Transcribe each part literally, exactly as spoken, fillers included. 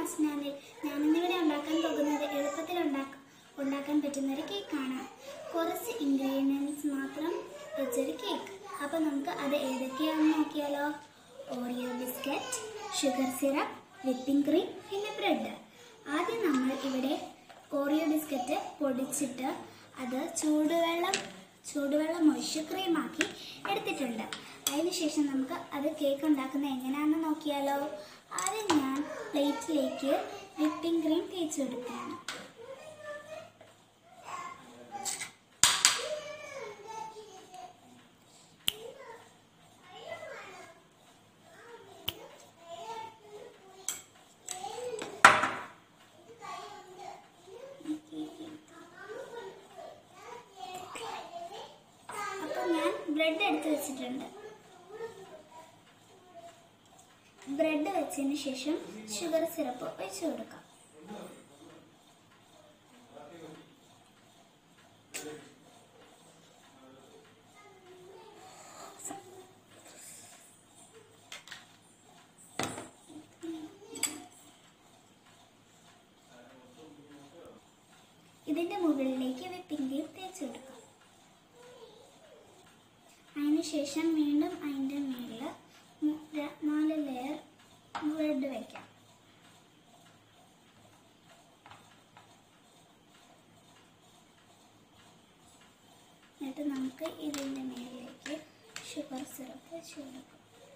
അസ്നാനിൽ. ഞാനിന്നിവിടെ ഉണ്ടാക്കാൻ പോകുന്നത് എളുപ്പത്തിൽ ഉണ്ടാക്കാൻ പറ്റുന്ന ഒരു കേക്കാണ്. കുറച്ച് ഇൻഗ്രീഡിയൻസ് മാത്രം വെച്ചൊരു കേക്ക്. അപ്പോൾ നമുക്ക് അത് ഏതൊക്കെയാണെന്ന് നോക്കിയാലോ. Oreo biscuit, sugar syrup, whipping cream, പിന്നെ ബ്രെഡ്. ആദ്യം നമ്മൾ ഇവിടെ ഓറിയോ ബിസ്ക്കറ്റ് പൊടിച്ചിട്ട് അത് ചൂടുവെള്ളം ചൂടുവെള്ളം ഒഴിച്ച് ക്രീമാക്കി എടുത്തിട്ടുണ്ട്. അതിനുശേഷം നമുക്ക് അത് കേക്ക് ഉണ്ടാക്കുന്നത് എങ്ങനെയാണെന്ന് നോക്കിയാലോ. ആദ്യം ഞാൻ പ്ലേറ്റിലേക്ക് വിപ്പിംഗ് ക്രീം തേച്ച് കൊടുക്കുകയാണ്. ബ്രെഡ് എടുത്ത് വെച്ചിട്ടുണ്ട്. ബ്രെഡ് വെച്ചതിന് ശേഷം ഷുഗർ സിറപ്പ് ഒഴിച്ചു കൊടുക്കാം. ഇതിന്റെ മുകളിലേക്ക് വിപ്പിംഗ് ക്രീം തേച്ച് കൊടുക്കാം. അതിനുശേഷം വീണ്ടും അതിൻ്റെ മേളിൽ നാല് ലെയർ ബ്രെഡ് വയ്ക്കാം. എന്നിട്ട് നമുക്ക് ഇതിൻ്റെ മേളിലേക്ക് ഷുഗർ സിറപ്പ് വെച്ച് കൊടുക്കാം.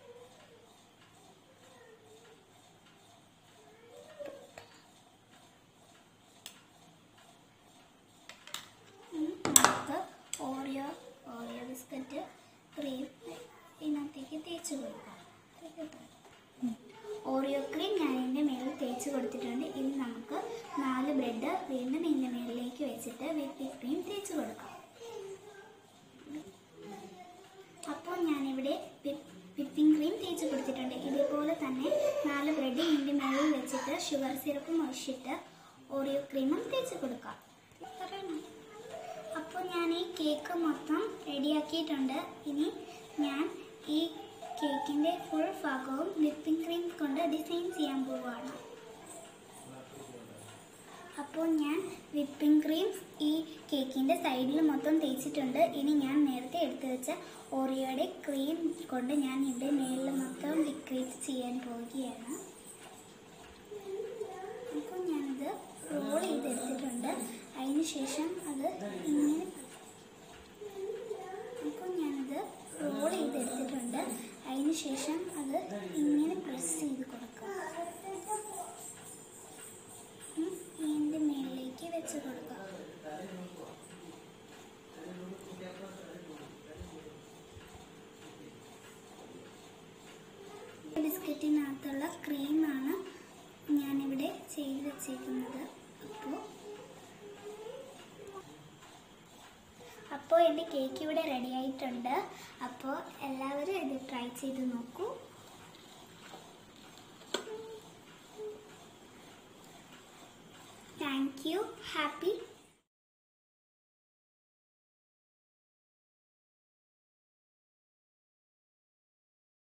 നമുക്ക് ഓറിയോ ഓറിയോ ബിസ്ക്കറ്റ് ക്രീം ഇതിനകത്തേക്ക് തേച്ച് കൊടുക്കാം. ഓറിയോ ക്രീം ഞാൻ ഇതിൻ്റെ മേളിൽ തേച്ച് കൊടുത്തിട്ടുണ്ട്. ഇനി നമുക്ക് നാല് ബ്രെഡ് വീണ്ടും ഇതിൻ്റെ മേളിലേക്ക് വെച്ചിട്ട് വിപ്പിംഗ് ക്രീം തേച്ച് കൊടുക്കാം. അപ്പോൾ ഞാനിവിടെ വിപ്പിംഗ് ക്രീം തേച്ച് കൊടുത്തിട്ടുണ്ട്. ഇതേപോലെ തന്നെ നാല് ബ്രെഡ് ഇതിൻ്റെ മേളിൽ വെച്ചിട്ട് ഷുഗർ സിറപ്പും ഒഴിച്ചിട്ട് ഓറിയോ ക്രീമും തേച്ച് കൊടുക്കാം. അപ്പോൾ ഞാൻ ഈ കേക്ക് മൊത്തം റെഡിയാക്കിയിട്ടുണ്ട്. ഇനി ഞാൻ ഈ കേക്കിൻ്റെ ഫുൾ ഭാഗവും വിപ്പിംഗ് ക്രീം കൊണ്ട് ഡിസൈൻ ചെയ്യാൻ പോവുകയാണ്. അപ്പോൾ ഞാൻ വിപ്പിംഗ് ക്രീം ഈ കേക്കിൻ്റെ സൈഡിൽ മൊത്തം തേച്ചിട്ടുണ്ട്. ഇനി ഞാൻ നേരത്തെ എടുത്തു വെച്ച ഓറിയോയുടെ ക്രീം കൊണ്ട് ഞാൻ ഇവിടെ മേളിൽ മൊത്തം ഡെക്കറേറ്റ് ചെയ്യാൻ പോവുകയാണ്. അപ്പോൾ ഞാനത് റോൾ ചെയ്തെടുത്തിട്ടുണ്ട്. അതിനുശേഷം അത് ഇങ്ങനെ അപ്പോൾ ഞാനത് റോൾ ചെയ്തെടുത്തിട്ടുണ്ട്. അതിനുശേഷം അത് ഇങ്ങനെ പ്രസ് ചെയ്ത് കൊടുക്കാം. ഇതിൻ്റെ മേളിലേക്ക് വെച്ച് കൊടുക്കാം. ബിസ്ക്കറ്റിനകത്തുള്ള ക്രീമാണ് ഞാനിവിടെ ചെയ്ത് വെച്ചേക്കുന്നത്. അപ്പോൾ അപ്പോൾ എൻ്റെ കേക്ക് ഇവിടെ റെഡി ആയിട്ടുണ്ട്. അപ്പോൾ എല്ലാവരും ഇത് ട്രൈ ചെയ്ത് നോക്കൂ. Thank you. ഹാപ്പി